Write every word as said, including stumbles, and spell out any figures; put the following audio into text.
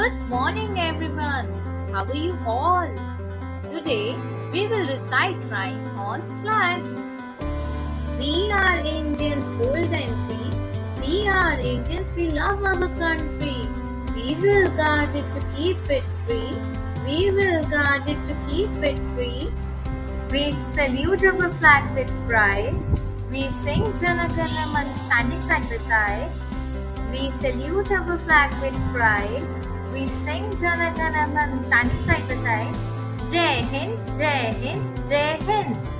Good morning, everyone. How are you all? Today we will recite rhyme on flag. We are Indians, bold and free. We are Indians, we love our country. We will guard it to keep it free. We will guard it to keep it free. We salute our flag with pride. We sing Jana Gana Man standing side by side. We salute our flag with pride. We sing Jana Gana Man standing side by side. Jai Hind, Jai Hind, Jai Hind.